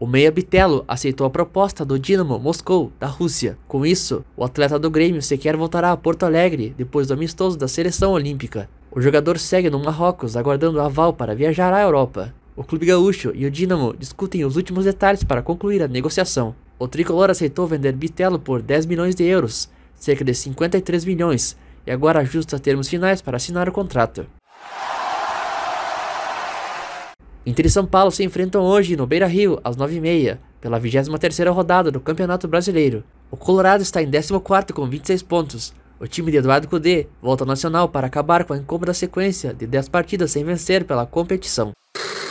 O meia Bitelo aceitou a proposta do Dinamo Moscou, da Rússia. Com isso, o atleta do Grêmio sequer voltará a Porto Alegre depois do amistoso da seleção olímpica. O jogador segue no Marrocos aguardando aval para viajar à Europa. O clube gaúcho e o Dinamo discutem os últimos detalhes para concluir a negociação. O tricolor aceitou vender Bitelo por 10 milhões de euros, cerca de 53 milhões, e agora ajusta termos finais para assinar o contrato. Inter e São Paulo se enfrentam hoje no Beira-Rio, às 9h30, pela 23ª rodada do Campeonato Brasileiro. O Colorado está em 14º com 26 pontos. O time de Eduardo Cudê volta ao Nacional para acabar com a incômoda sequência de 10 partidas sem vencer pela competição.